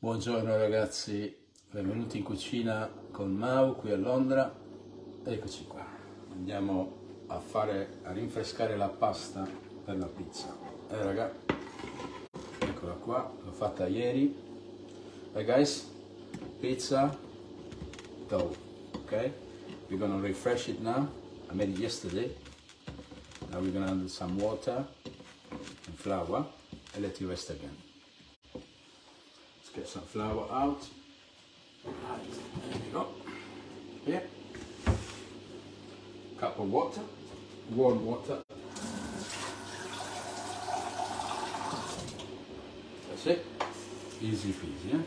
Buongiorno ragazzi, benvenuti in cucina con Mau qui a Londra. Eccoci qua, andiamo a rinfrescare la pasta per la pizza. Raga, eccola qua, l'ho fatta ieri. Hey guys, pizza dough, okay? We're gonna refresh it now. I made it yesterday. Now we're gonna add some water and flour and let it rest again. Get some flour out. Right, there we go. Here, cup of water, warm water. That's it. Easy peasy.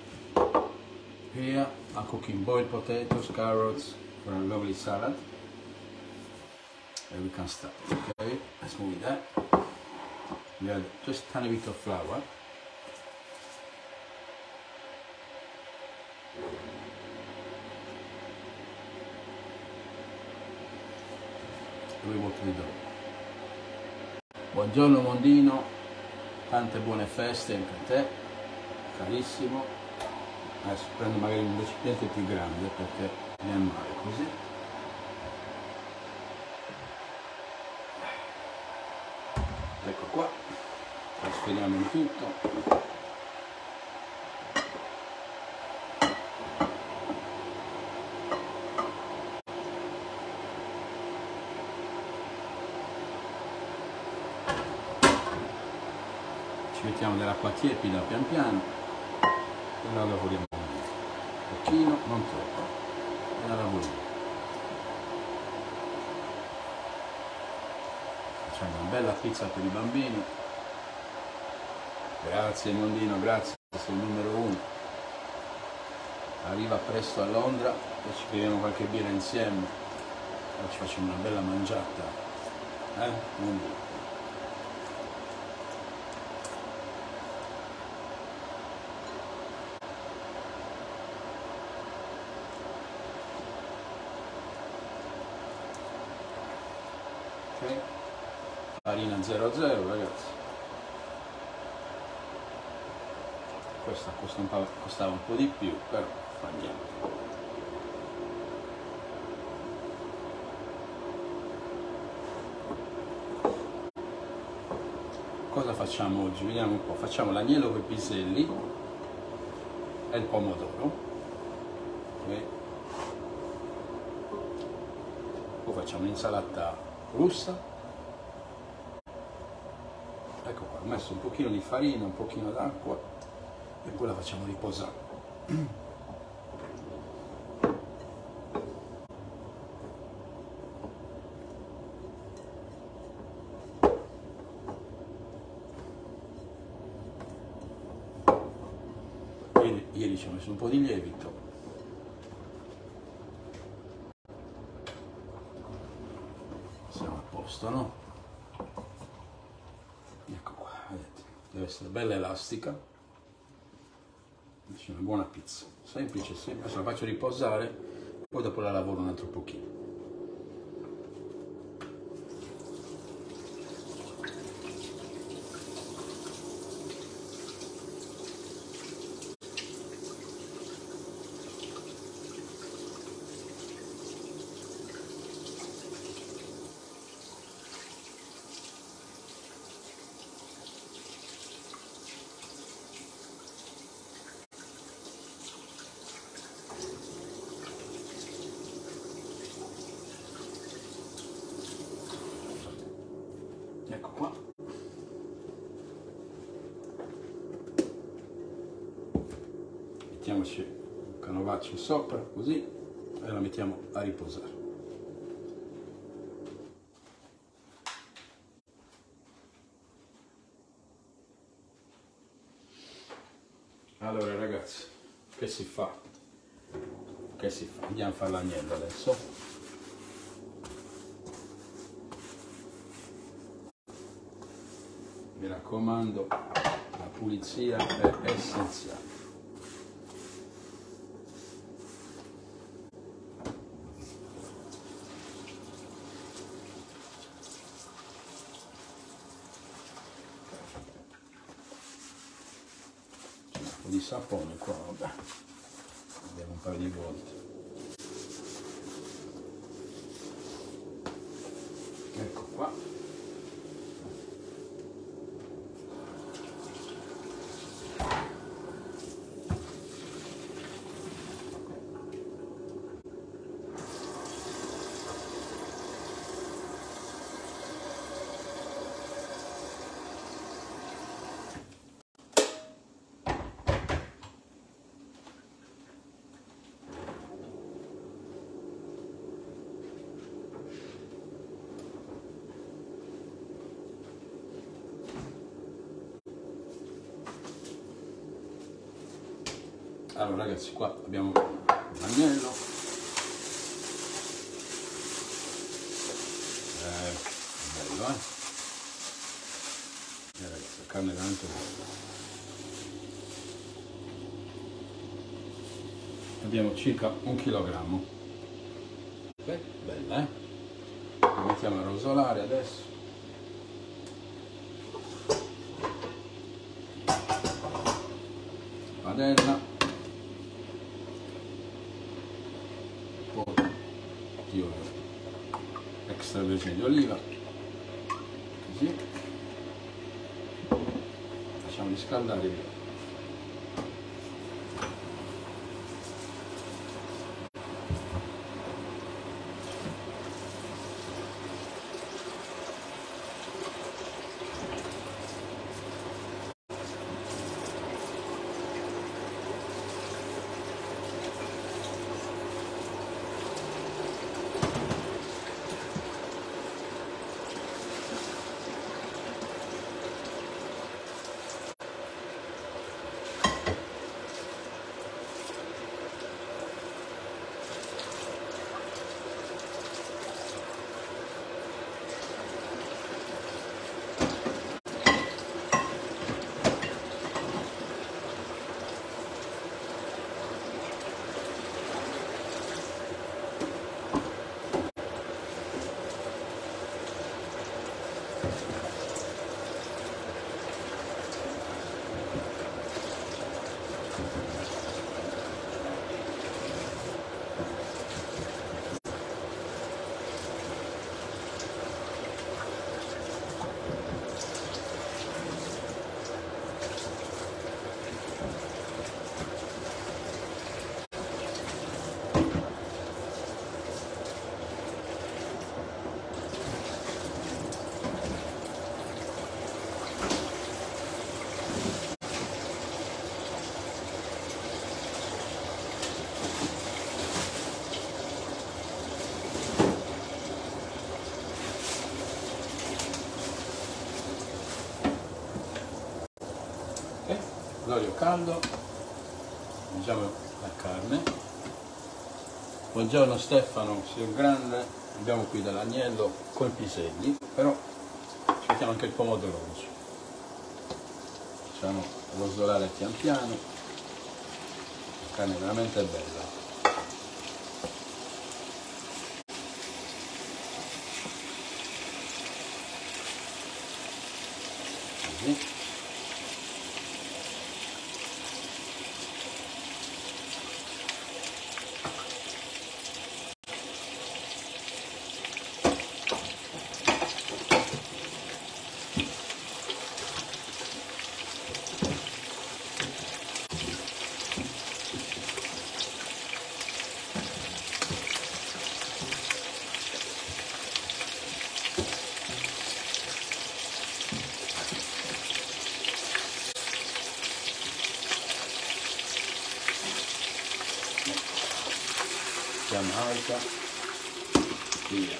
Here I'm cooking boiled potatoes, carrots for a lovely salad. And we can start. Okay, let's move that. We add just a tiny bit of flour. Buongiorno Mondino, tante buone feste anche a te, carissimo. Adesso prendo magari un recipiente più grande perché mi è male così. Ecco qua, trasferiamo in tutto. Mettiamo dell'acqua tiepida pian piano e la lavoriamo un pochino, non troppo, e la lavoriamo. Facciamo una bella pizza per i bambini. Grazie Mondino, grazie, sei il numero uno. Arriva presto a Londra e ci beviamo qualche birra insieme e ci facciamo una bella mangiata, Mondino. Farina 00 ragazzi, questa costava un po' di più, però andiamo. Cosa facciamo oggi? Vediamo un po', facciamo l'agnello con i piselli e il pomodoro, okay. Poi facciamo un'insalata russa. Ecco qua, ho messo un pochino di farina, un pochino d'acqua e poi la facciamo riposare. Ieri ci ho messo un po' di lievito. Siamo a posto, no? Deve essere bella elastica, una buona pizza, semplice, semplice. Adesso la faccio riposare, poi dopo la lavoro un altro pochino. Ecco qua. Mettiamoci un canovaccio sopra, così, e la mettiamo a riposare. Allora ragazzi, che si fa? Che si fa? Andiamo a fare l'agnello adesso. Mi raccomando, la pulizia è essenziale. po' di sapone qua, vabbè, abbiamo un paio di volte. Ecco qua. Allora ragazzi, qua abbiamo l'agnello, bello ragazzi, la carne è veramente buona. Abbiamo circa 1 chilogrammo, bella la mettiamo a rosolare adesso. Padella, extravergine di oliva, così, lasciamo riscaldare via. L'olio caldo, mangiamo la carne. Buongiorno Stefano, sei un grande. Abbiamo qui dell'agnello con i piselli, però ci mettiamo anche il pomodoro oggi. Facciamo rosolare pian piano. La carne è veramente bella. Così. Fiamma alta, via.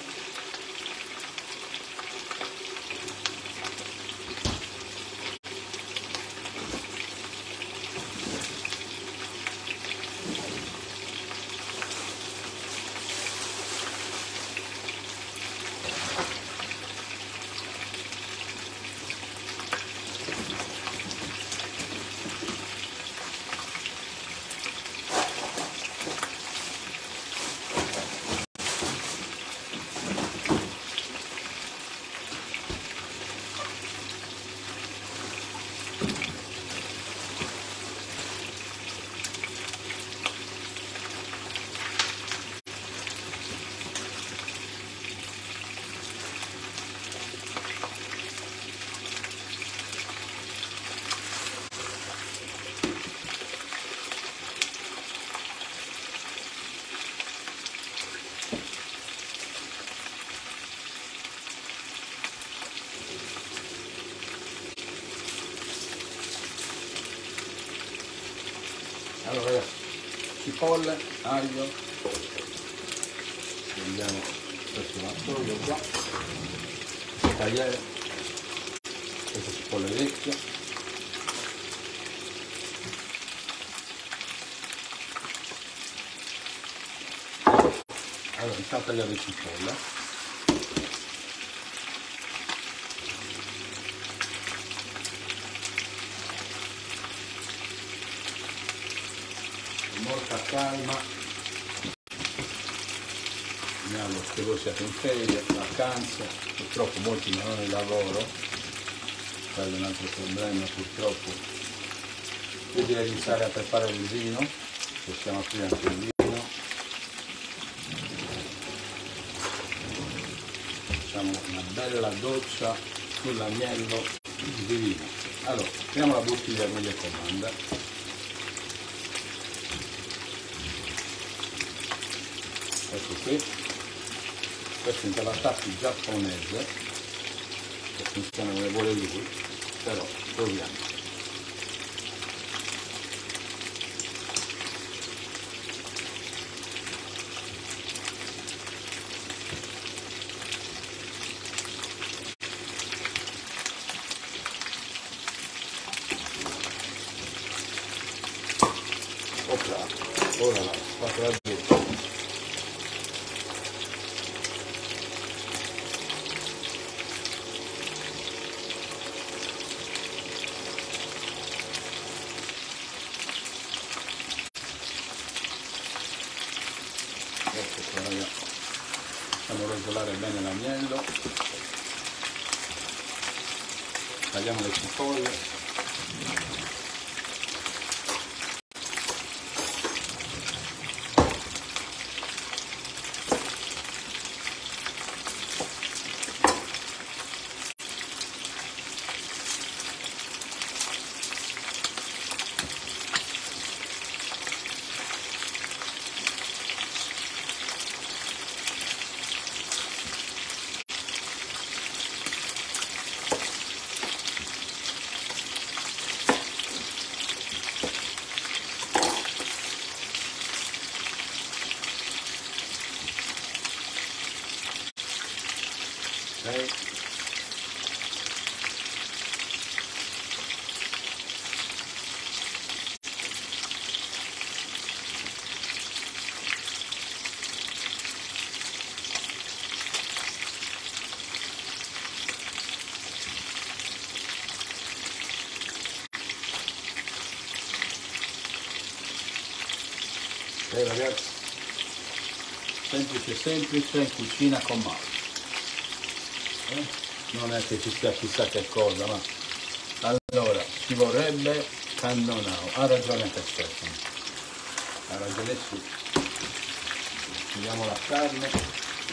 Allora ragazzi, cipolle, aglio, prendiamo questo vassoio qua, tagliare questa cipolla vecchia, allora iniziamo a tagliare le cipolle. Molta calma, vediamo che voi siete in ferie, vacanze, purtroppo molti non hanno il lavoro, quello è un altro problema purtroppo. Io direi di iniziare a preparare il vino, possiamo aprire anche il vino, facciamo una bella doccia sull'agnello di vino. Allora, apriamo la bottiglia meglio comanda. Ecco qui, questo è un cavatappi giapponese, che funziona come vuole lui, però proviamo. Ora la spatola giù. Ecco qua ragazzi, facciamo rosolare bene l'agnello, tagliamo le cipolle, ok? Ok ragazzi, semplice semplice in cucina con Mauro. Non è che ci sia chissà che cosa, ma allora ci vorrebbe cannonau. Ha ragione anche Stefano, ha ragione su. Togliamo la carne.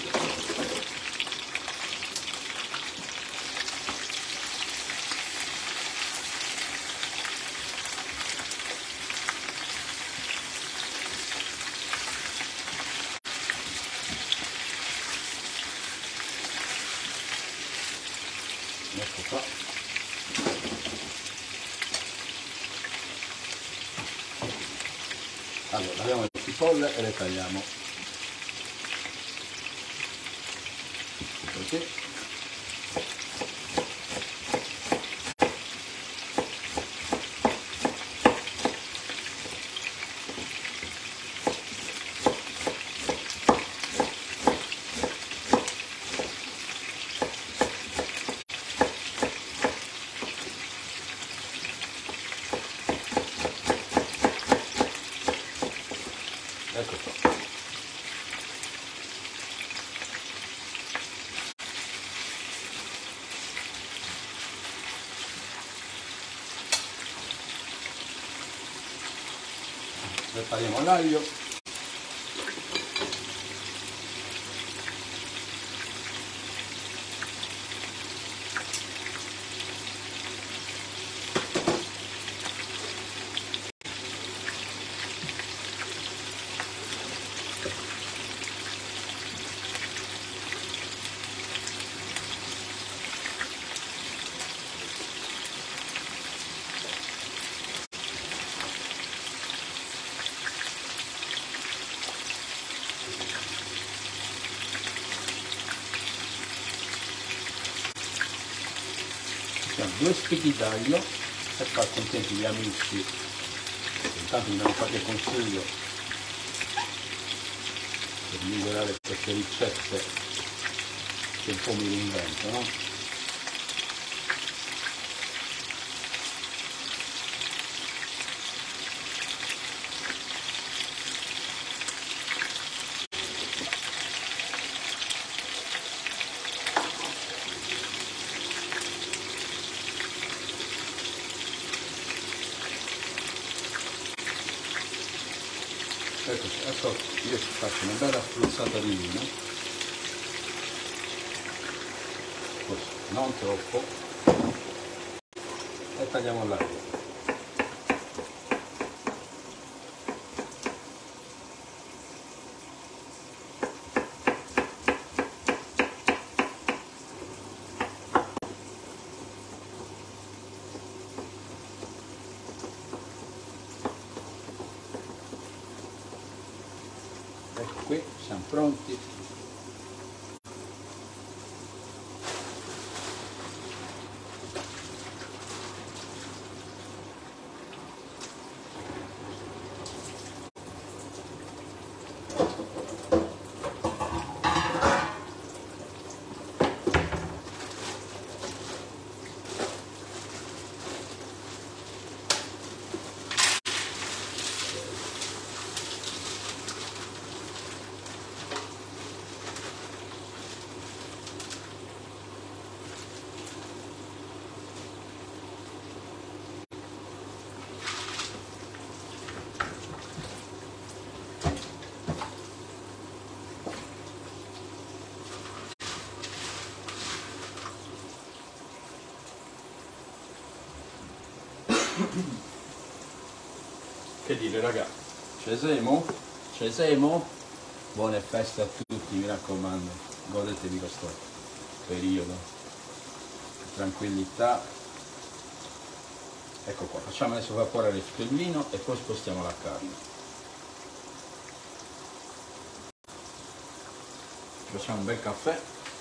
Ecco qua. Allora, abbiamo le cipolle e le tagliamo così. Ecco qua. Prepariamo l'aglio. 2 spicchi d'aglio per far contenti gli amici, intanto mi danno qualche consiglio per migliorare queste ricette che un po' mi reinvento, no? Eccoci, adesso io ci faccio una bella spruzzata di vino, così, non troppo, e tagliamo l'aglio. Ecco qui, siamo pronti. Che dire raga, cesemo, buone feste a tutti, mi raccomando, godetevi questo periodo, tranquillità. Ecco qua, facciamo adesso evaporare il vino e poi spostiamo la carne. Facciamo un bel caffè.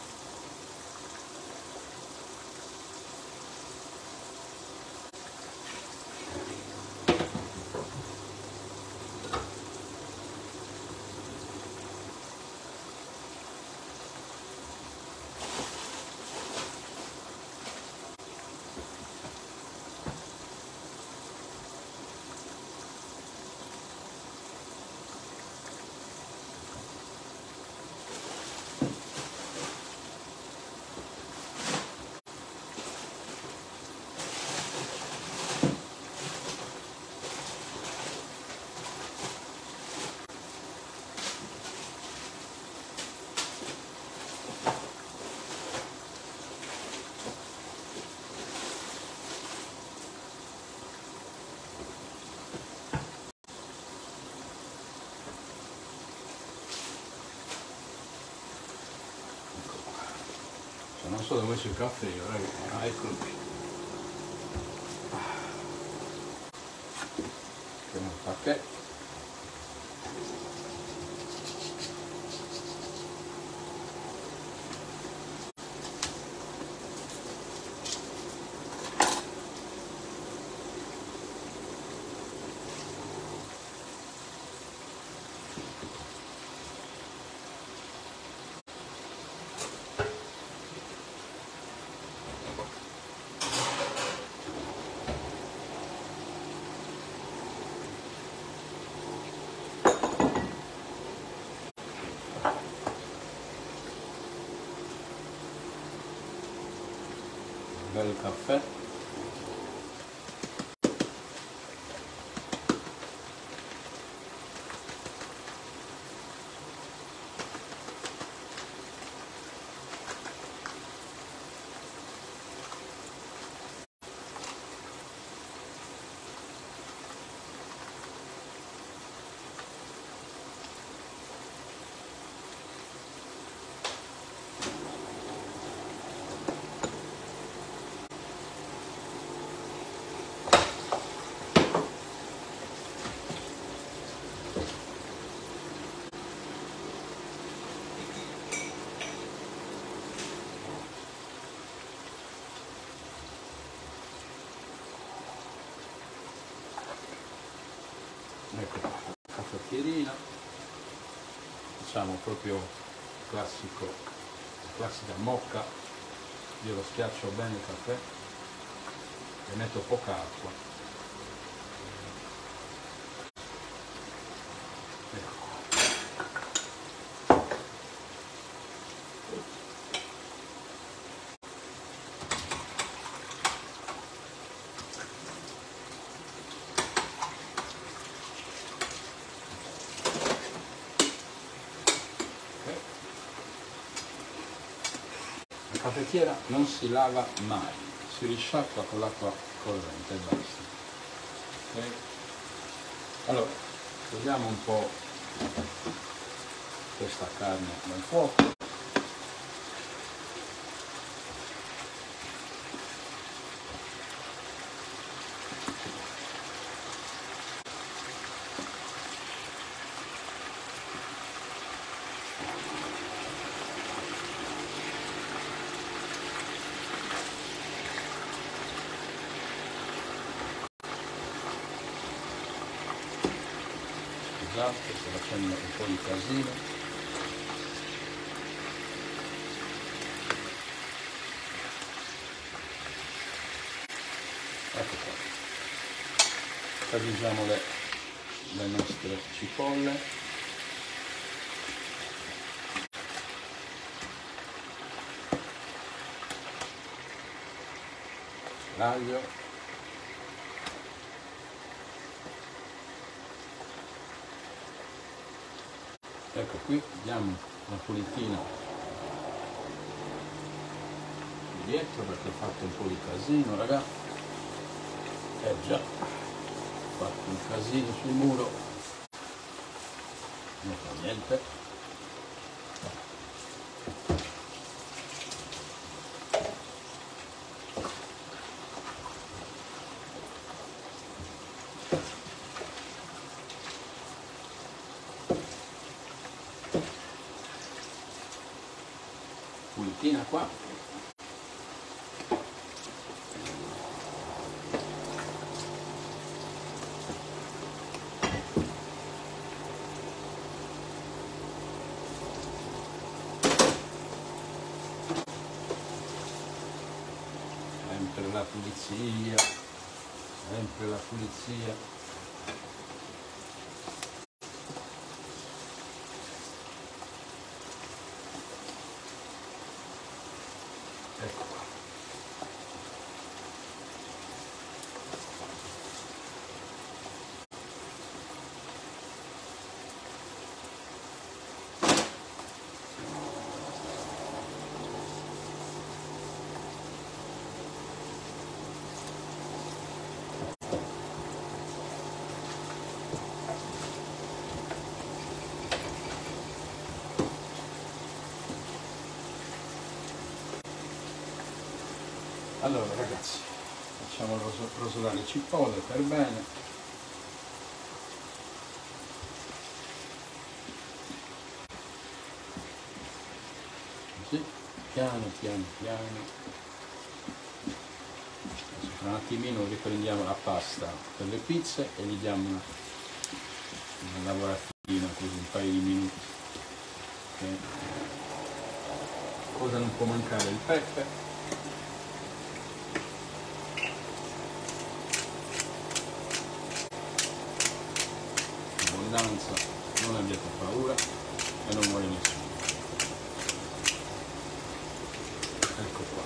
Non so dove ho messo il caffè io, ragazzi. Ah, eccolo qui. Mettiamo il pacchetto. Bel caffè. Ecco qua, caffettiera, facciamo proprio classica mocca. Io lo schiaccio bene il caffè e metto poca acqua. Ecco qua. La caffettiera non si lava mai, si risciacqua con l'acqua corrente e basta. Okay? Allora, togliamo un po' questa carne dal fuoco. Scusate, sto facendo un po' di casino. Ecco qua. Aggiungiamo le nostre cipolle. L'aglio. Ecco qui, diamo una pulitina dietro perché ho fatto un po' di casino, raga. Già, ho fatto un casino sul muro, non fa niente. Pulitina qua. Sempre la pulizia, sempre la pulizia. Ecco qua. Allora ragazzi, facciamo rosolare le cipolle per bene. Così, piano piano piano. Adesso tra un attimino riprendiamo la pasta per le pizze e gli diamo una lavoratina così, un paio di minuti. Okay. Cosa non può mancare? Il pepe. Non abbiate paura e non muore nessuno. Ecco qua.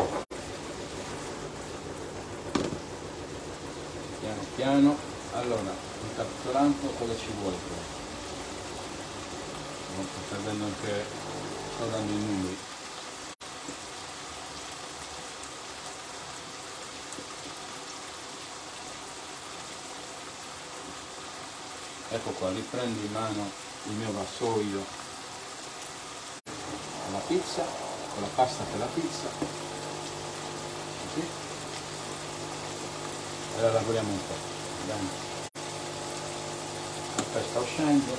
Piano piano. Allora, incapsulando cosa ci vuole poi? Non sto perdendo anche, sto dando i numeri. Ecco qua, riprendo in mano il mio vassoio con la pizza, con la pasta per la pizza, così, e la lavoriamo un po', bene. Il caffè sta uscendo.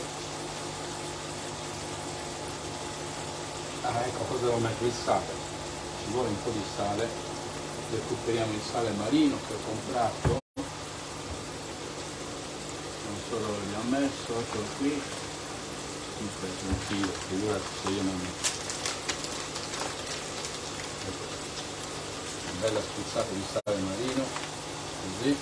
Ecco cosa devo mettere, il sale, ci vuole un po' di sale, recuperiamo il sale marino che ho comprato. solo gli ho messo, eccolo qui, sempre tranquillo, figurati se io non... Ecco, una bella spruzzata di sale marino, così.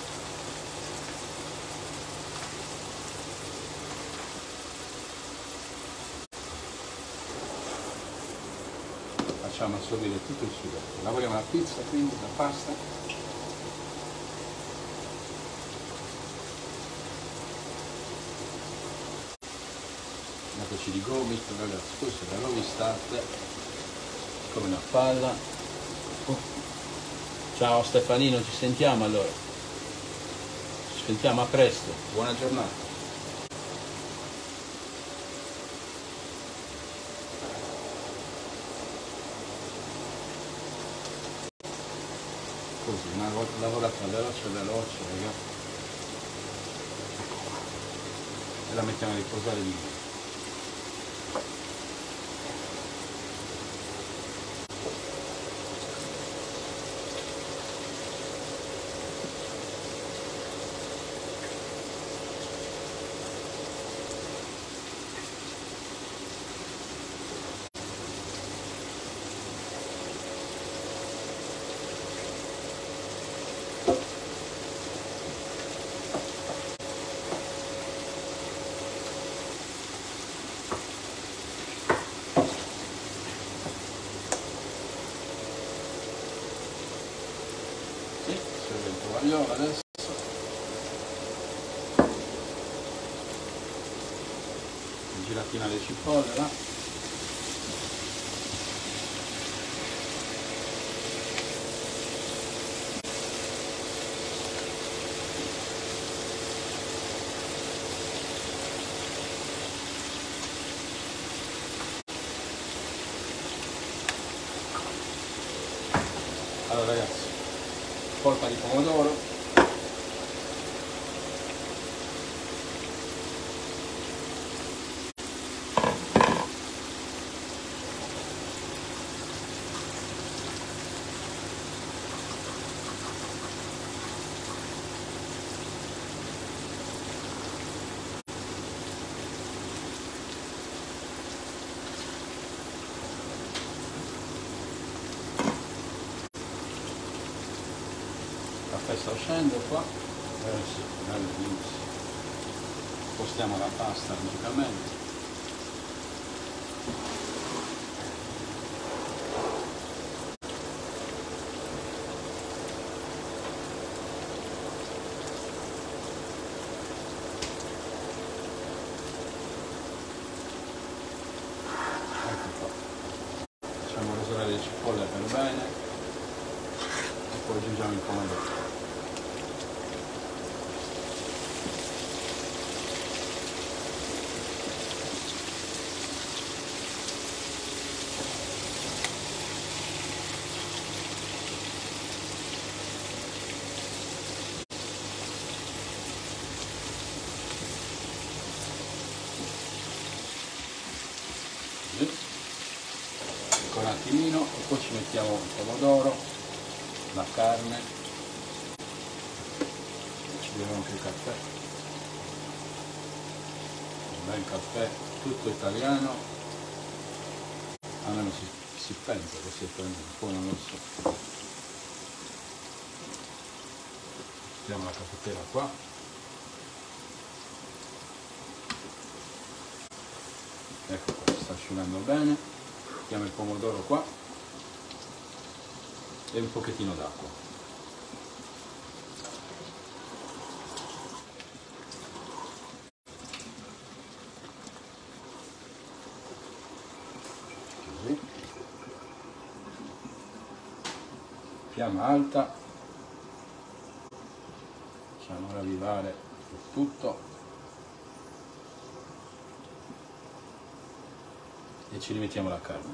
Facciamo assorbire tutto il sugo. Lavoriamo la pizza, quindi la pasta. Eccoci di gomito, ragazzi, questo è da rovistante come una palla. Ciao Stefanino, ci sentiamo allora. Ci sentiamo a presto, buona giornata. Così, una volta lavorata veloce, raga, e la mettiamo a riposare lì. Tovagliolo adesso. Giratina alle cipolle là. Allora ragazzi, polpa di pomodoro, caffè sta uscendo qua, sì, bello, benissimo. Spostiamo la pasta logicamente. Ecco qua. Facciamo rosolare le cipolle per bene e poi aggiungiamo il pomodoro. Ancora un attimino e poi ci mettiamo il pomodoro, la carne, ci beviamo anche il caffè, un bel caffè tutto italiano, almeno si pensa che sia italiano, poi non lo so. Mettiamo la caffettiera qua. Ecco qua, si sta asciugando bene. Mettiamo il pomodoro qua e un pochettino d'acqua. Così. Fiamma alta. Facciamo ravvivare il tutto. E ci rimettiamo la carne.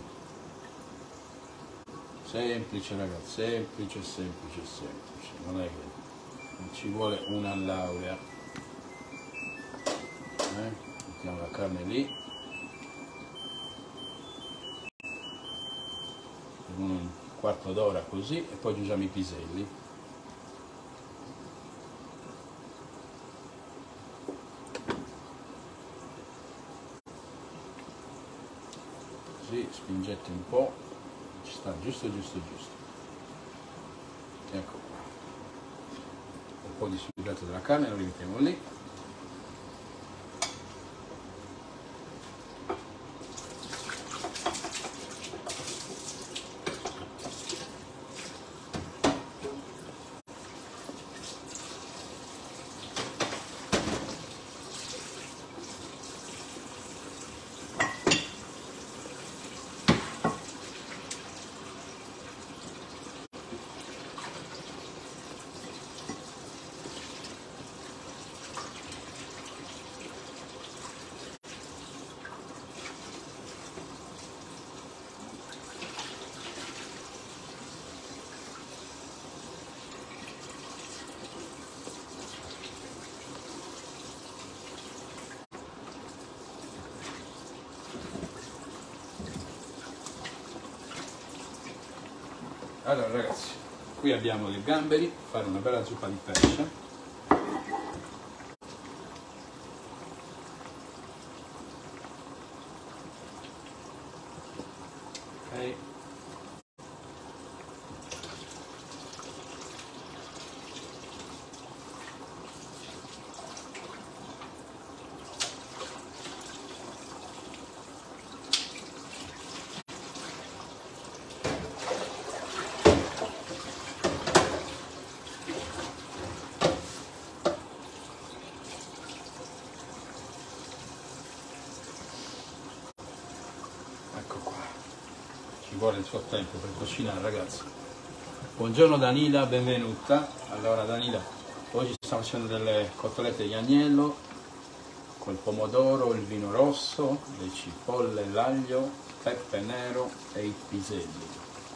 Semplice ragazzi, semplice, non è che non ci vuole una laurea. Mettiamo la carne lì, per un quarto d'ora così, e poi aggiungiamo i piselli. così, spingete un po', ci sta giusto. Ecco qua. Un po' di surgelato della carne, lo rimettiamo lì. Allora ragazzi, qui abbiamo le gamberi, fare una bella zuppa di pesce. Ok. Ecco qua, ci vuole il suo tempo per cucinare ragazzi. Buongiorno Danila, benvenuta. Allora Danila, oggi stiamo facendo delle cotolette di agnello col pomodoro, il vino rosso, le cipolle, l'aglio, pepe nero e i piselli.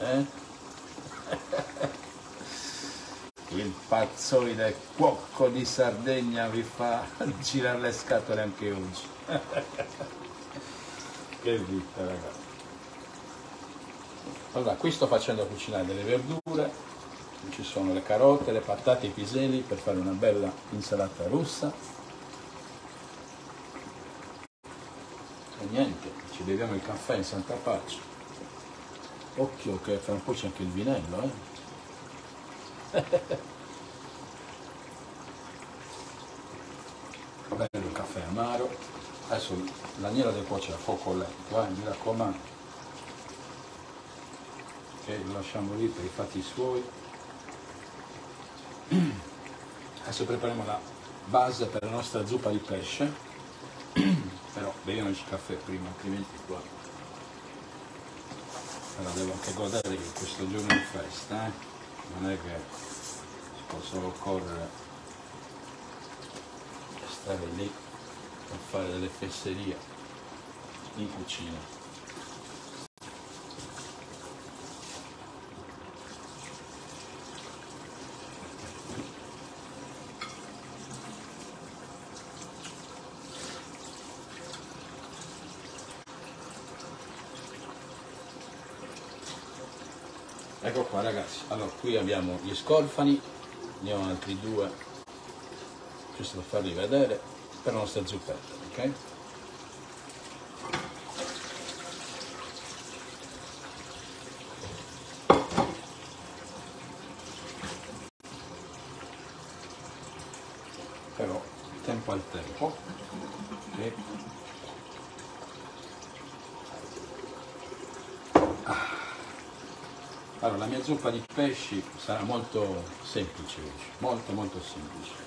Il pazzoide cuoco di Sardegna vi fa girare le scatole anche oggi. Che vita ragazzi. Allora, qui sto facendo cucinare delle verdure, ci sono le carote, le patate, i piselli per fare una bella insalata russa. E niente, ci beviamo il caffè in santa pace. Occhio che fra un po' c'è anche il vinello, Bello caffè amaro. Adesso l'agnello deve cuocere a fuoco lento, mi raccomando. Ok, lo lasciamo lì per i fatti suoi. Adesso prepariamo la base per la nostra zuppa di pesce. Però beviamoci il caffè prima, altrimenti qua. Però devo anche godere che questo giorno di festa, non è che si può solo correre e stare lì per fare delle fesserie in cucina. Ecco qua ragazzi, allora qui abbiamo gli scorfani, ne ho altri due, giusto per farli vedere, per la nostra zuppetta, ok? Però tempo al tempo, ok? Allora, la mia zuppa di pesci sarà molto semplice oggi, molto semplice.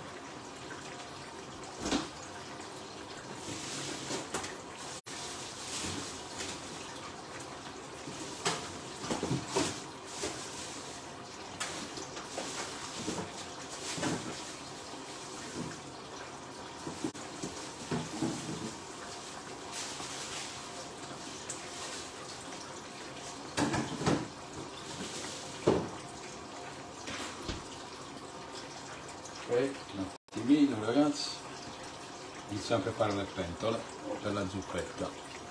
Un attimino ragazzi, iniziamo a preparare le pentole per la zuppetta.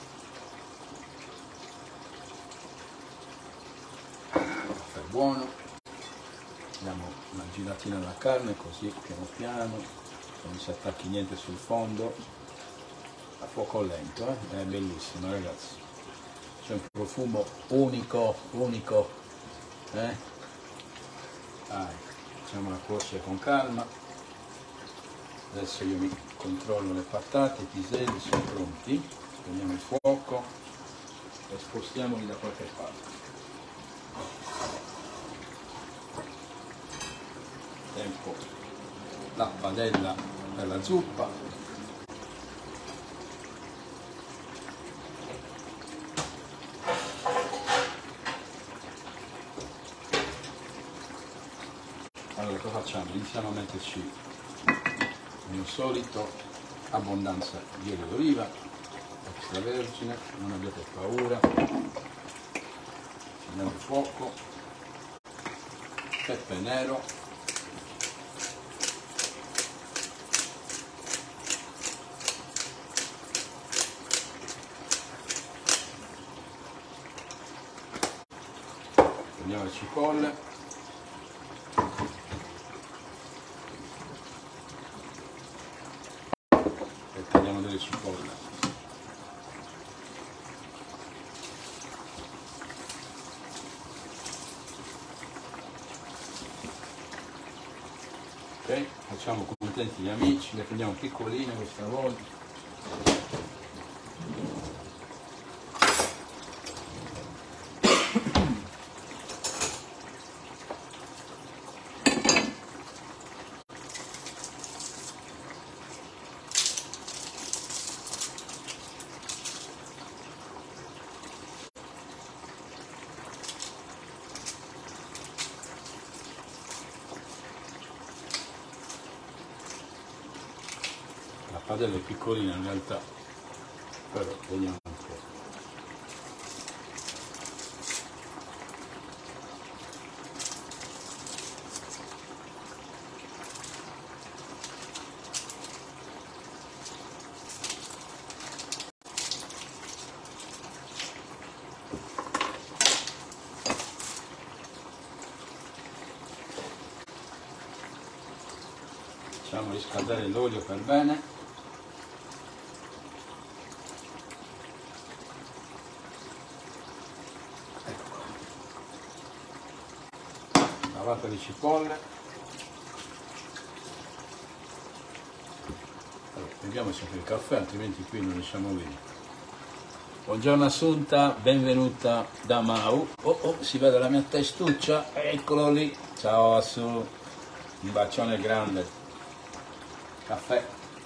Caffè buono, diamo una giratina alla carne così piano piano, non si attacchi niente sul fondo, a fuoco lento, è bellissimo ragazzi. c'è un profumo unico, Dai, facciamo la cuoce con calma. Adesso io mi controllo le patate, i piselli sono pronti, spegniamo il fuoco e spostiamoli da qualche parte. Tempo la padella per la zuppa. Allora cosa facciamo? Iniziamo a metterci il mio solito abbondanza di olio d'oliva extravergine, non abbiate paura, accendiamo il fuoco, pepe nero, prendiamo le cipolle, e tagliamo delle cipolle. Ok, facciamo contenti gli amici, le prendiamo piccoline questa volta. La padella è piccolina in realtà, però vediamo un po'. Facciamo riscaldare l'olio per bene. Lavata di cipolle. Allora, prendiamoci anche il caffè, altrimenti qui non riusciamo via. Buongiorno Assunta, benvenuta da Mau. Si vede la mia testuccia, eccolo lì. Ciao Assu, un bacione grande. Caffè.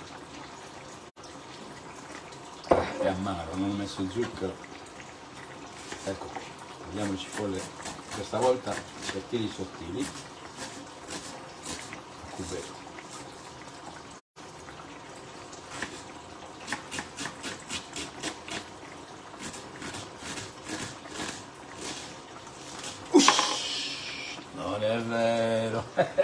È amaro, non ho messo zucchero. Ecco, vediamo le cipolle, questa volta sottili sottili, a cubetto. Non è vero.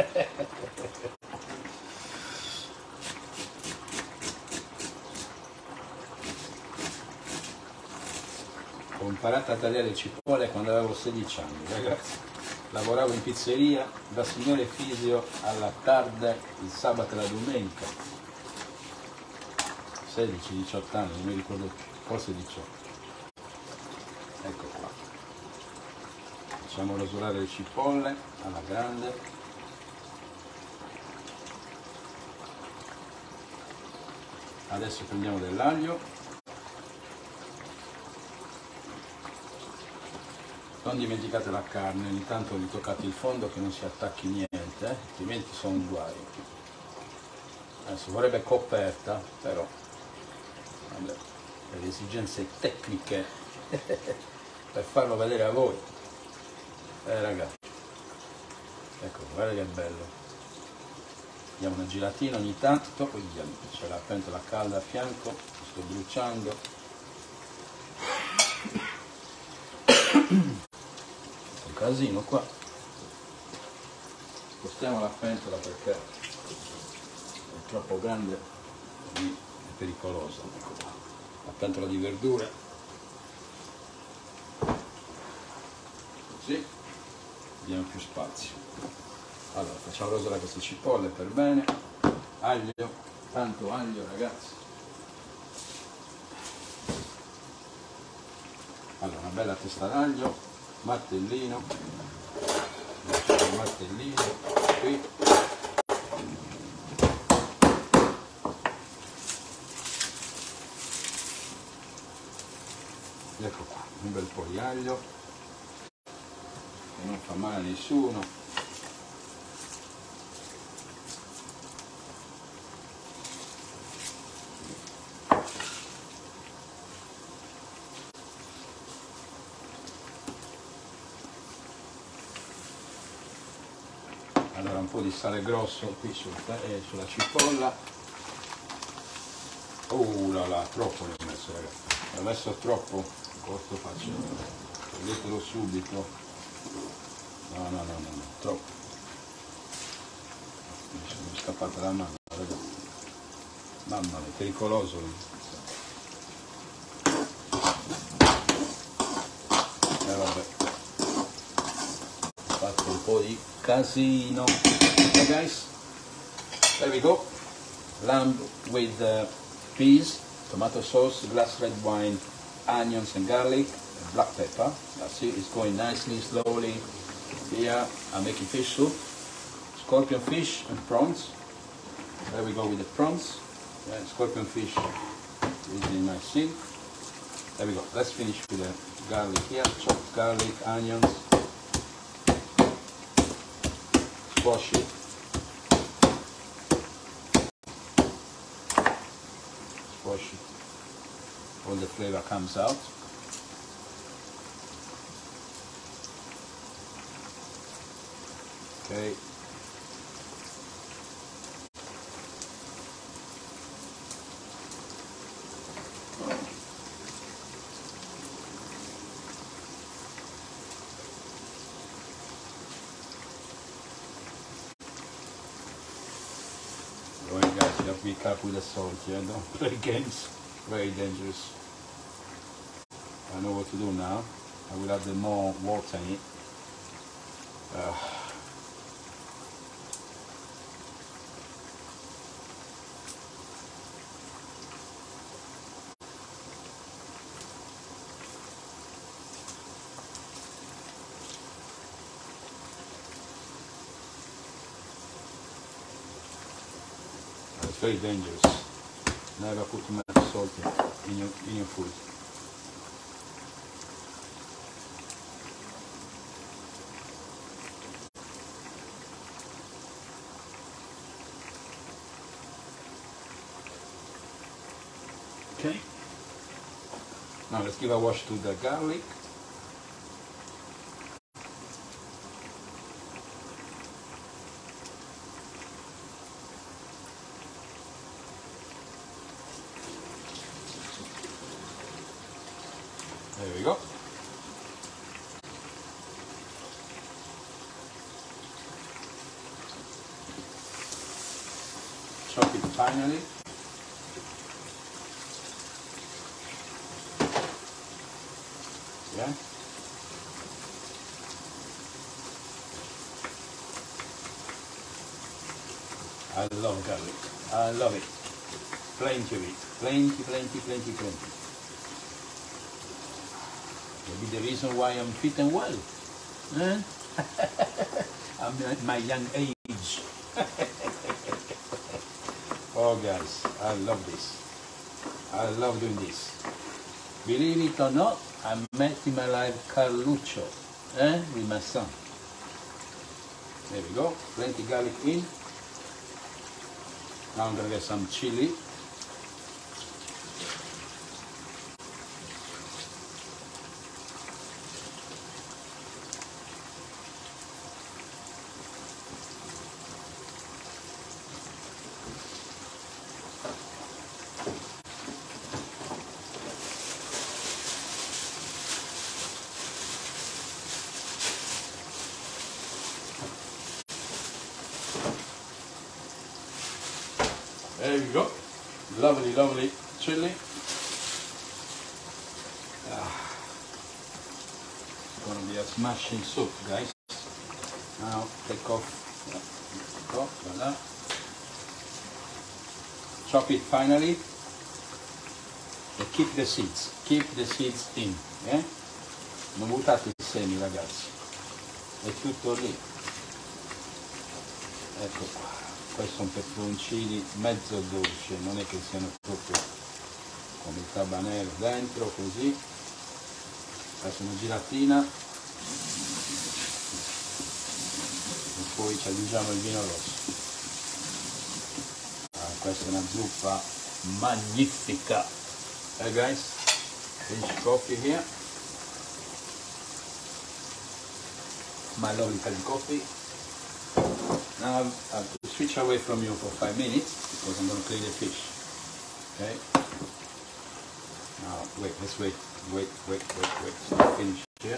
Ho imparato a tagliare cipolle quando avevo 16 anni, ragazzi. Lavoravo in pizzeria da signore Fisio alla tarde, il sabato e la domenica. 16-18 anni, non mi ricordo più, forse 18. Ecco qua. Facciamo rosolare le cipolle alla grande. Adesso prendiamo dell'aglio. Non dimenticate la carne, ogni tanto vi toccate il fondo che non si attacchi niente, altrimenti sono guai. Adesso vorrebbe coperta, però vabbè, per esigenze tecniche per farlo vedere a voi. Ragazzi, ecco, guarda che bello. Diamo una giratina ogni tanto, poi c'è la pentola calda a fianco, mi sto bruciando. Casino qua, spostiamo la pentola perché è troppo grande e è pericolosa. Ecco qua. La pentola di verdure, così abbiamo più spazio. Allora facciamo rosolare queste cipolle per bene, aglio, tanto aglio ragazzi. Allora, una bella testa d'aglio, martellino, martellino, qui. Ecco qua, un bel po' di aglio, che non fa male a nessuno. Allora un po' di sale grosso qui sulla cipolla. Là là, troppo ne ho messo, ragazzi. Ho messo troppo, questo faccio, vedetelo subito. No, troppo. Mi sono scappata la mano, ragazzi. Mamma mia, pericoloso. Vabbè. Ho fatto un po' di casino. Okay guys, there we go. Lamb with peas, tomato sauce, glass red wine, onions and garlic, and black pepper. That's it. It's going nicely, slowly. Here I'm making fish soup, scorpion fish and prawns. There we go with the prawns. Yeah, scorpion fish is in my sink. There we go. Let's finish with the garlic here. Chopped garlic, onions. Squash it. Squash it. All the flavor comes out. Okay. Well, guys, you have to be careful with the salt, yeah? Don't play games. Very dangerous. I know what to do now. I will add more water in it. It's very dangerous. Never put too much salt in your food. Okay. Now let's give a wash to the garlic. There we go. Chop it finely. Yeah. I love garlic. I love it. Plenty of it. Plenty. Maybe the reason why I'm fit and well. Eh? I'm at my young age. Oh guys, I love this. I love doing this. Believe it or not, I met in my life Carluccio, with my son. There we go, plenty garlic in. Now I'm gonna get some chili. There you go. Lovely chili. It's gonna be a smashing soup, guys. Now take off. Voila. Chop it finally. But keep the seeds. Keep the seeds in. Yeah. non buttate i semi ragazzi, è tutto lì. Ecco qua, questi sono peperoncini mezzo dolci, non è che siano proprio come il tabanero dentro, così. Adesso una giratina e poi ci aggiungiamo il vino rosso. Questa è una zuppa magnifica. Hey guys, finish coffee here. My lovely cup of coffee. Now I have to switch away from you for 5 minutes because I'm going to clean the fish. Okay. Now wait, let's wait. So I'll finish here.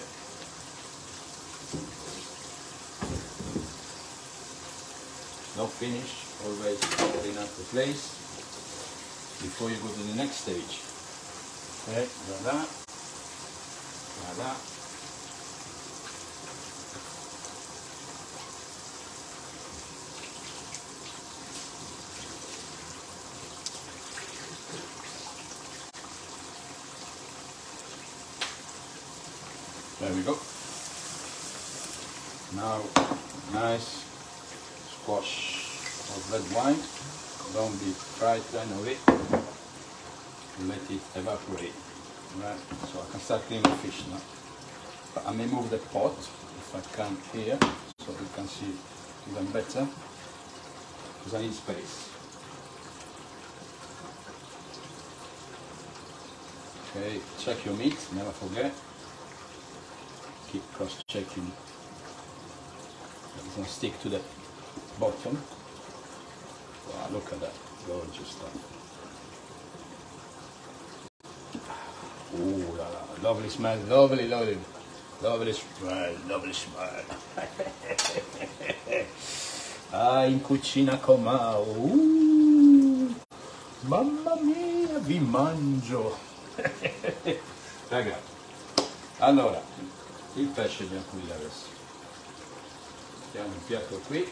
Not finish, always clean up the place before you go to the next stage. Okay, voilà, voilà. There we go. Now, nice squash of red wine. Don't be frightened of it. Let it evaporate. Right. So I can start cleaning the fish now. But I may move the pot if I can here, so you can see even better. Because I need space. Okay, check your meat. Never forget. Keep cross-checking. It doesn't stick to the bottom. Wow, look at that, gorgeous stuff. Ooh, la, la. Lovely smell, lovely smell. Ah, in cucina con Mao. Mamma mia, vi mangio. Ragazzi, allora, il pesce abbiamo pulito adesso. Mettiamo il piatto qui.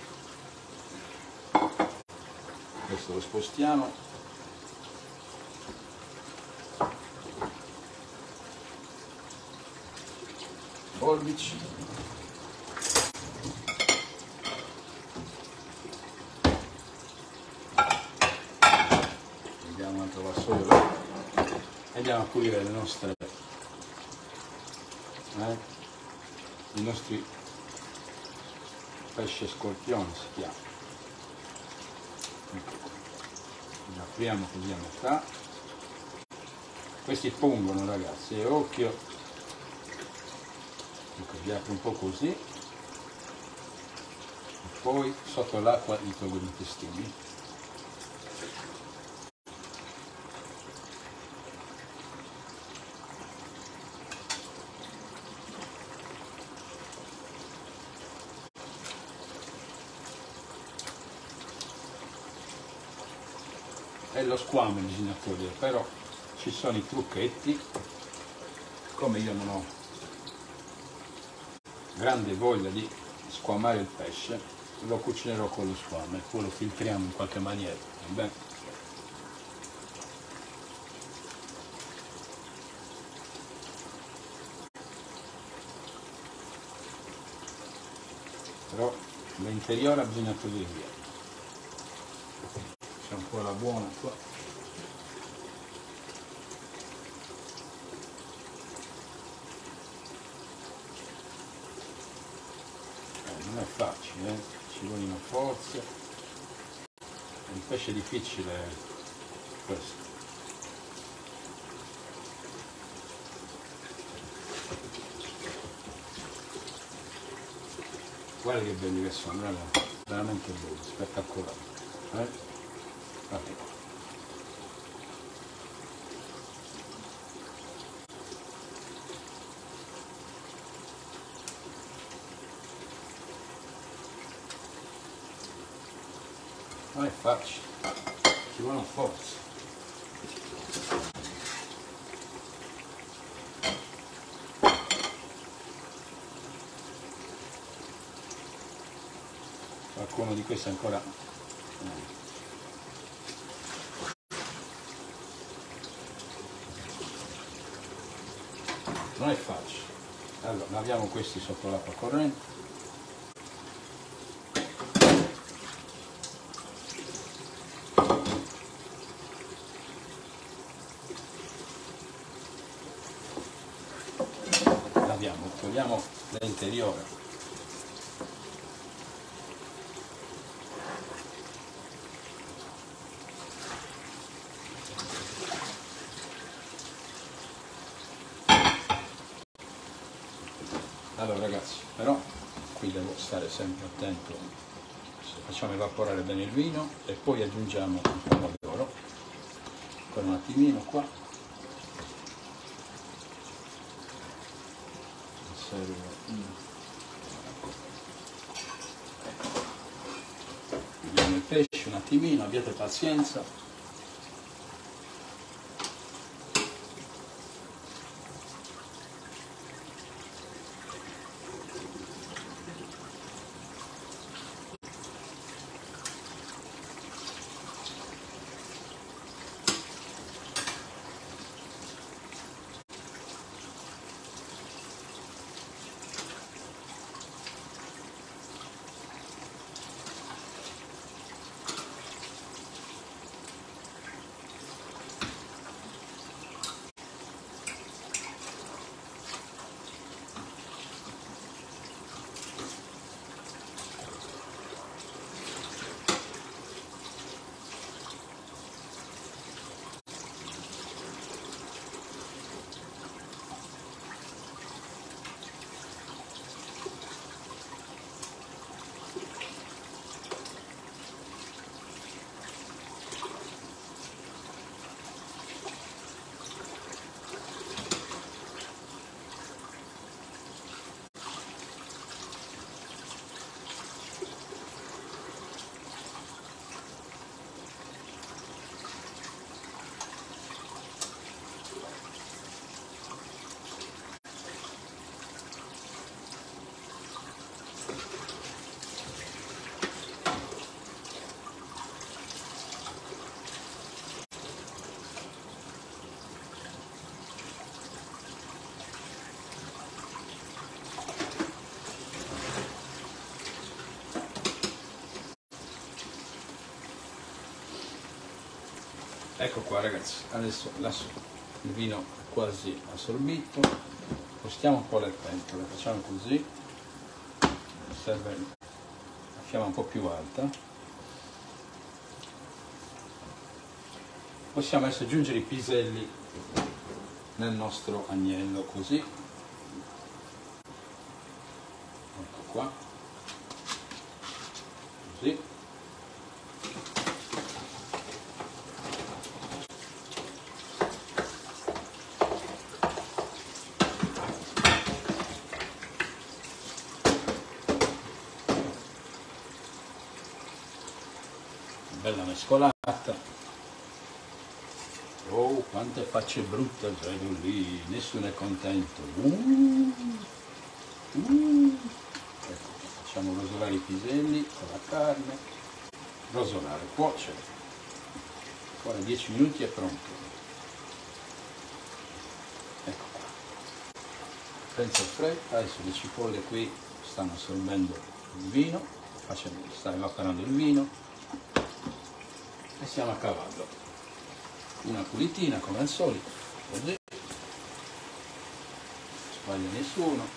Questo lo spostiamo. Forbici. Vediamo un altro vassoio e andiamo a pulire le nostre i nostri pesce scorpione si chiama. Li apriamo così a metà. Questi pungono ragazzi, e occhio, ecco, li apro un po' così e poi sotto l'acqua gli tolgo gli intestini. E lo squame bisogna togliere, però ci sono i trucchetti. Come io non ho grande voglia di squamare il pesce, lo cucinerò con lo squame, poi lo filtriamo in qualche maniera. Bene. Però l'interiore bisogna togliere via. C'è ancora buona qua. Non è facile, ci vogliono forze. È un pesce difficile questo. Guarda che belli che sono, veramente belli, spettacolari. Okay. Non è facile, ci vuole forza. Qualcuno di questi ancora non è facile. Allora, laviamo questi sotto l'acqua corrente. Togliamo l'interiore. Allora ragazzi, però qui devo stare sempre attento, facciamo evaporare bene il vino e poi aggiungiamo il pomodoro, con un attimino qua, vediamo il pesce un attimino, abbiate pazienza. Ecco qua ragazzi, adesso il vino è quasi assorbito, spostiamo un po' le pentole, facciamo così, serve la fiamma un po' più alta. Possiamo adesso aggiungere i piselli nel nostro agnello, così, ecco qua, così. Bella mescolata. Oh, quante facce brutte vedo lì, nessuno è contento. Ecco, facciamo rosolare i piselli con la carne, rosolare, cuocere. Ora 10 minuti è pronto. Ecco qua. Senza fretta, adesso le cipolle qui stanno assorbendo il vino, sta evaporando il vino. E siamo a cavallo, una pulitina come al solito, così, non sbaglia nessuno.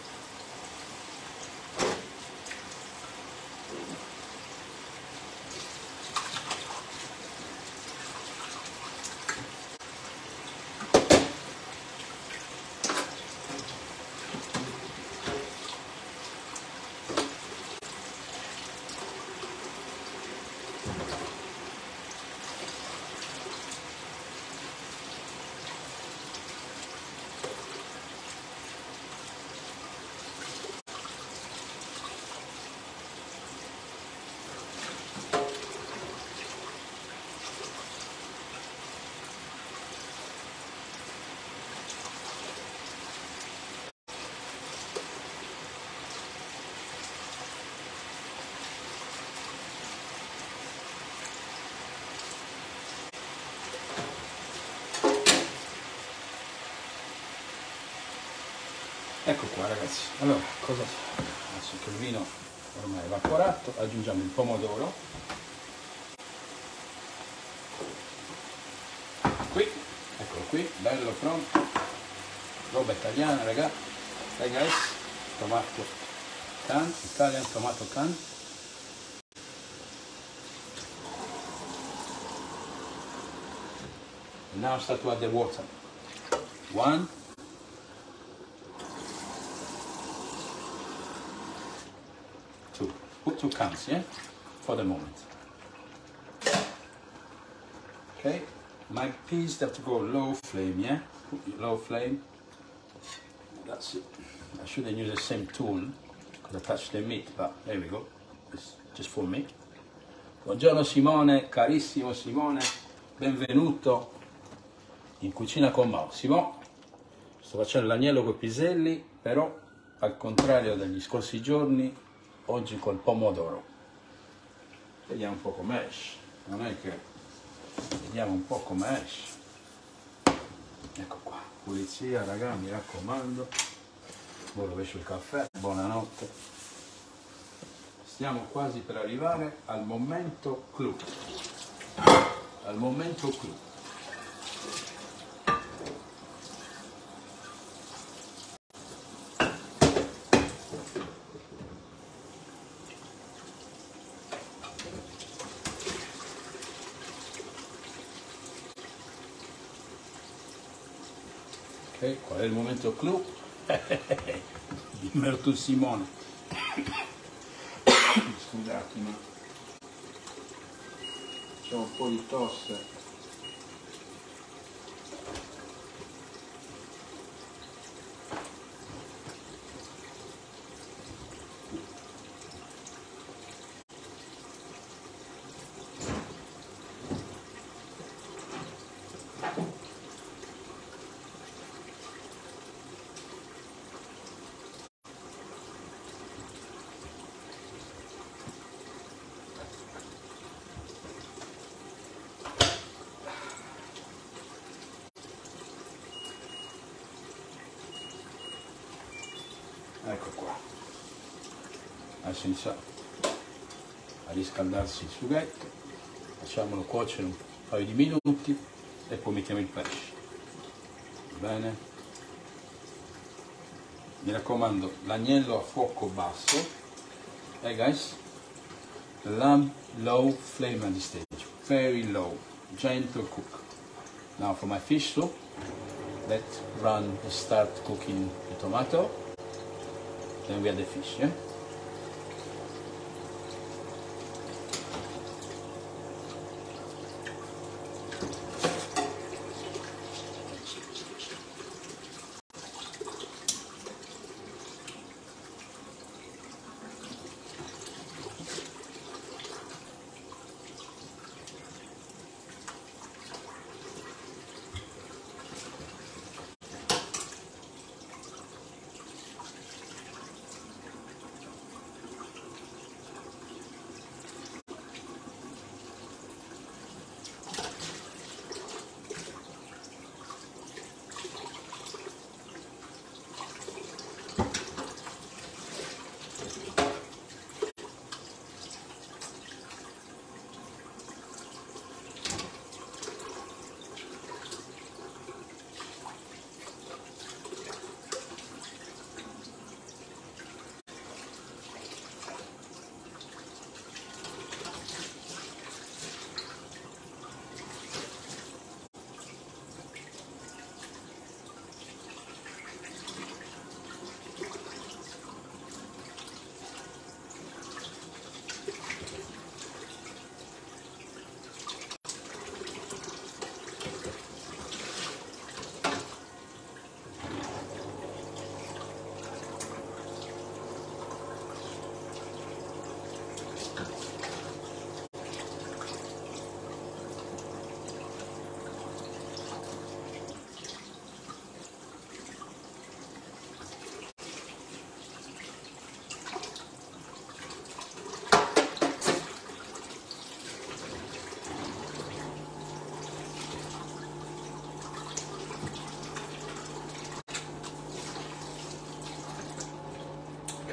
Ecco qua ragazzi, allora cosa adesso che il vino ormai è evaporato, aggiungiamo il pomodoro qui, eccolo qui, bello pronto, roba italiana raga, hey guys, tomato can, Italian tomato can. And now start to add the water. 1, 2. Put 2 cans, yeah? For the moment. Okay, my peas have to go low flame, yeah? Put low flame. That's it. I shouldn't use the same tool because I touched the meat, but there we go. It's just for me. Buongiorno Simone, carissimo Simone, benvenuto in cucina con Mao. Simone, sto facendo l'agnello con i piselli, però al contrario degli scorsi giorni, oggi col pomodoro. Vediamo un po' come esce, non è che... Vediamo un po' come esce. Ecco qua, pulizia raga, mi raccomando. Ora rovescio il caffè, buonanotte. Stiamo quasi per arrivare al momento clou. Al momento clou. Ok, qual è il momento clou? Dimmelo tu Simone. Scusate, ma c'è un po' di tosse. Ecco qua, adesso inizia a riscaldarsi il sughetto, facciamolo cuocere un paio di minuti e poi mettiamo il pesce. Bene, mi raccomando, l'agnello a fuoco basso, hey guys, lamb low flame at this stage, very low, gentle cook. Now for my fish soup, let's start cooking the tomato. Then we add the fish, yeah?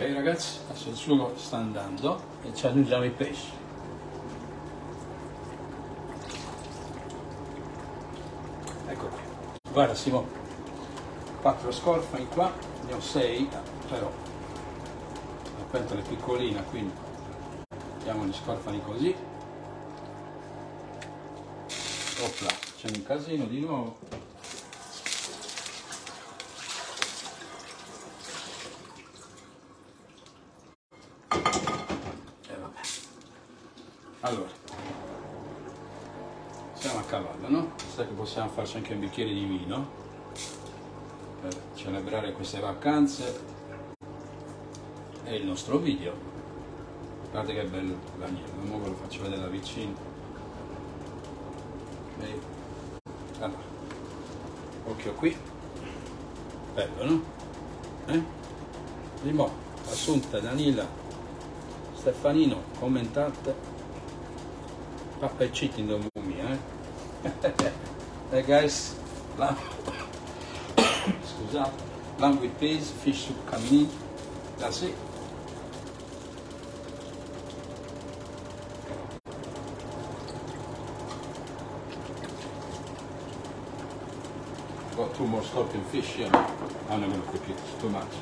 ragazzi, adesso il sugo sta andando e ci aggiungiamo i pesci. Ecco qui. Guarda Simo, 4 scorfani qua, ne ho 6, però la pentola è piccolina, quindi diamo gli scorfani così. Opla, c'è un casino di nuovo. E vabbè. Allora, siamo a cavallo, no? Sai che possiamo farci anche un bicchiere di vino per celebrare queste vacanze e il nostro video. Guardate che bello l'agnello, ora ve lo faccio vedere da vicino. Allora, occhio qui, bello, no? Primo, Assunta, Danila, Stefanino, commentate, Papa e cheating don't move me, Hey guys, scusate, lamb with peas, fish soup coming in, that's it. Got 2 more scorpion fish here. I'm not going to cook it, it's too much.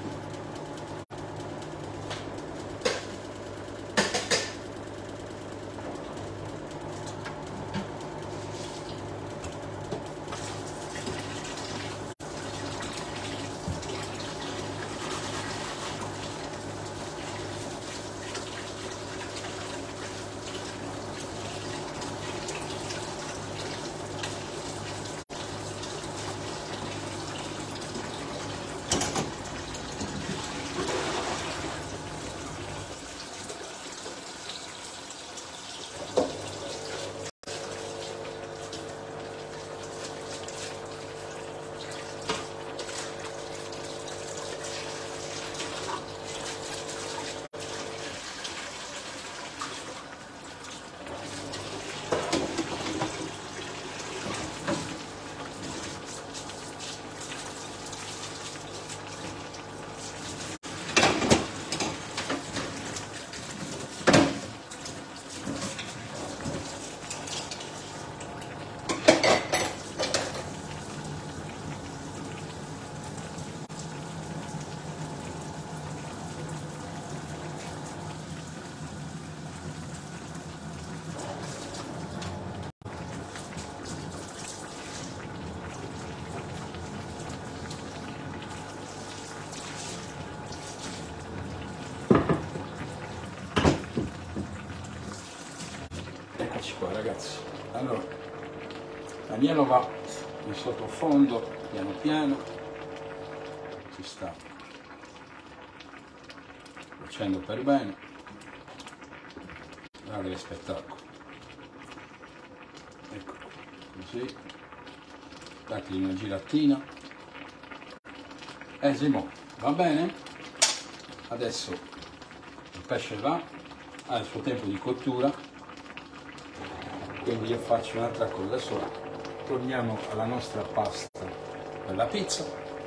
Qua ragazzi, allora l'agnello va in sottofondo piano piano, si sta cuocendo per bene. Guarda che spettacolo, ecco così, dategli una giratina. Simo, va bene? Adesso il pesce va, ha il suo tempo di cottura, quindi io faccio un'altra cosa. Adesso torniamo alla nostra pasta per la pizza,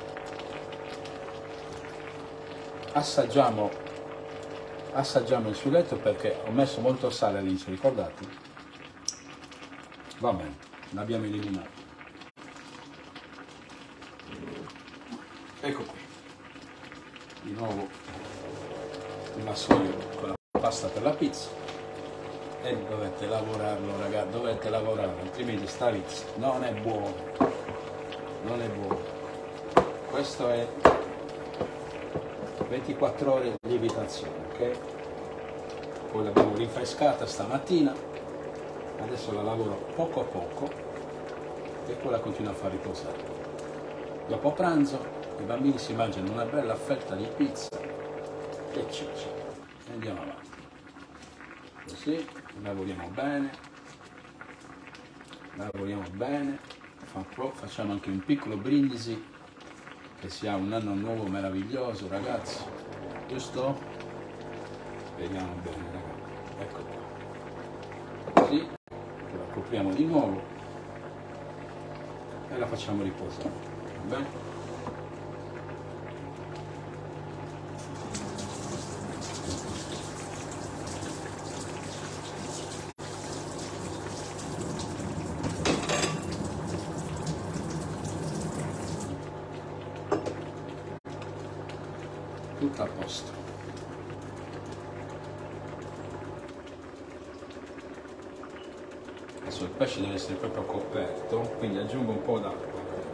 assaggiamo il sughetto perché ho messo molto sale all'inizio, ricordate? Va bene, l'abbiamo eliminato. Ecco qui, di nuovo il vassoio con la pasta per la pizza. E dovete lavorarlo ragazzi, dovete lavorarlo, altrimenti sta pizza non è buono, non è buono. Questo è 24 ore di lievitazione, ok? Poi l'abbiamo rinfrescata stamattina, adesso la lavoro poco a poco e poi la continuo a far riposare. Dopo pranzo i bambini si mangiano una bella fetta di pizza e ciccia e andiamo avanti. Così lavoriamo bene, facciamo anche un piccolo brindisi che sia un anno nuovo meraviglioso ragazzi, giusto? Vediamo bene ragazzi, ecco qua, così la copriamo di nuovo e la facciamo riposare, va bene? tutto a posto. Adesso il pesce deve essere proprio coperto, quindi aggiungo un po' d'acqua.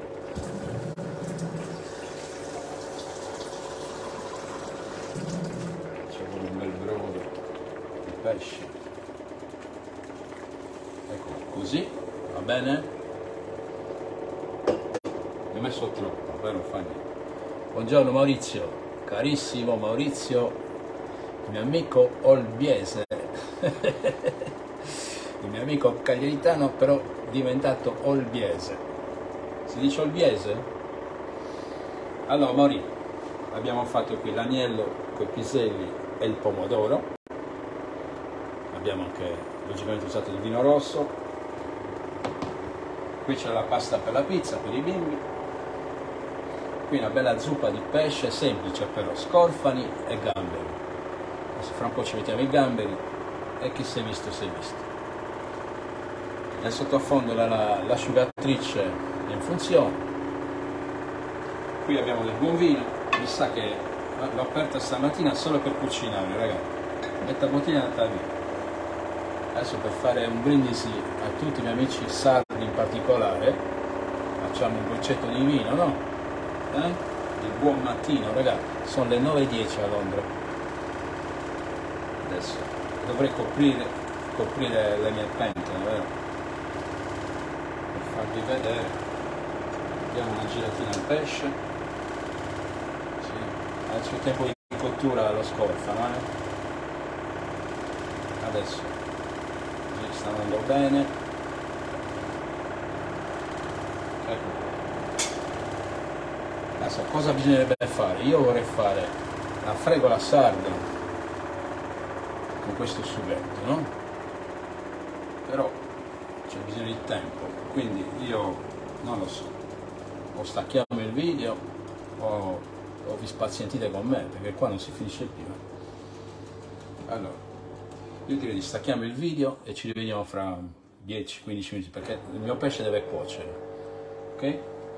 C'è un bel brodo di pesce. Ecco, così, va bene? Mi ho messo troppo, però non fa niente. Buongiorno Maurizio, carissimo Maurizio, il mio amico olbiese, il mio amico cagliaritano però diventato olbiese. Si dice olbiese? Allora Mauri, abbiamo fatto qui l'agnello con i piselli e il pomodoro, abbiamo anche logicamente usato il vino rosso, qui c'è la pasta per la pizza per i bimbi, qui una bella zuppa di pesce semplice però, scorfani e gamberi. Adesso fra un po' ci mettiamo i gamberi e chi si è visto si è visto. Nel sottofondo l'asciugatrice è in funzione, qui abbiamo del buon vino, mi sa che l'ho aperta stamattina solo per cucinare ragazzi, questa bottiglia è andata via. Adesso per fare un brindisi a tutti i miei amici sardi in particolare, facciamo un goccetto di vino, no? Il buon mattino ragazzi, sono le 9:10 a Londra. Adesso dovrei coprire le mie pentole, vero? Per farvi vedere, diamo una giratina al pesce. Sì. Adesso il tempo di cottura lo scorfano, adesso sta andando bene, ecco. Adesso cosa bisognerebbe fare? Io vorrei fare la fregola sarda con questo sughetto, no? Però c'è bisogno di tempo, quindi io non lo so, o stacchiamo il video o vi spazientite con me, perché qua non si finisce più. Allora, io direi di stacchiamo il video e ci rivediamo fra 10-15 minuti, perché il mio pesce deve cuocere, ok?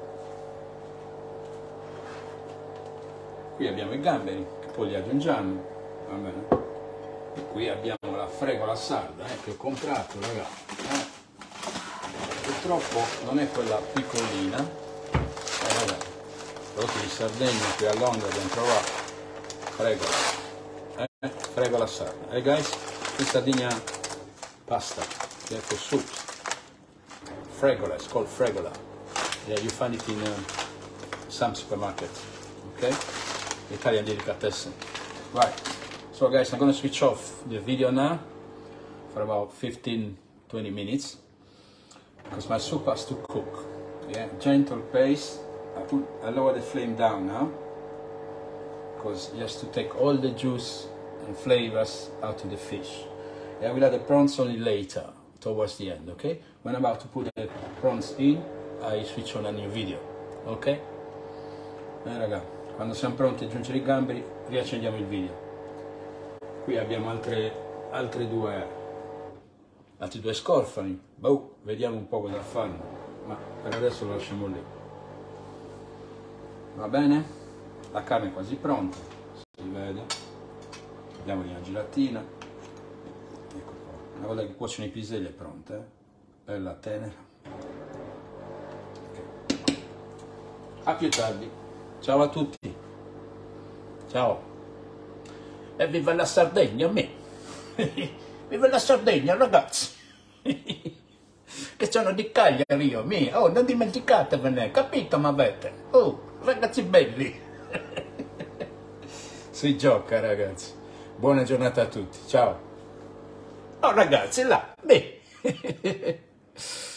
Qui abbiamo i gamberi, che poi li aggiungiamo, va bene? E qui abbiamo la fregola sarda che ho comprato, ragazzi. Purtroppo non è quella piccolina, ragazzi. Prodotti di Sardegna qui a Londra abbiamo trovato fregola, fregola sarda. Guys, questa Sardegna pasta, for soup. Fregola, it's called fregola. Yeah, you find it in some supermarkets, okay? Italian delicatessen. Right, so guys, I'm gonna switch off the video now for about 15-20 minutes because my soup has to cook. Yeah, gentle pace. I lower the flame down now because it has to take all the juice and flavors out of the fish. I will add the prawns only later, towards the end, okay? When I'm about to put the prawns in, I switch on a new video, ok? Raga, quando siamo pronti ad aggiungere i gamberi, riaccendiamo il video. Qui abbiamo altri due scorfani. Boh, vediamo un po' cosa fanno, ma per adesso lo lasciamo lì. Va bene? La carne è quasi pronta, si vede. Diamogli una giratina. Ecco qua. Una volta che cuociono i piselli è pronta, bella tenera. Okay. A più tardi. Ciao a tutti. Ciao. E viva la Sardegna, a me. Viva la Sardegna, ragazzi. Che sono di Cagliari io, mia. Oh, non dimenticatevene, capito, ma avete? Oh, ragazzi belli. Si gioca, ragazzi. Buona giornata a tutti. Ciao. Oh, ragazzi, là. Beh.